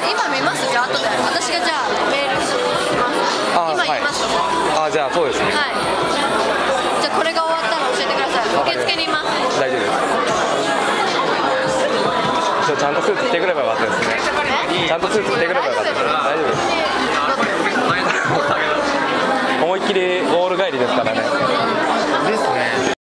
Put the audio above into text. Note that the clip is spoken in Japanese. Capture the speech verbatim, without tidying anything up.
今見ます？じゃあ後で私がじゃあメールします。今言いますか？ あ、じゃあそうですね。 はい。じゃあこれが終わったら教えてください。受付にいます。 大丈夫です。ちゃんとスーツ着てくればよかったですね。ちゃんとスーツ着てくればよかったです。大丈夫です。思いっきりオール帰りですからね。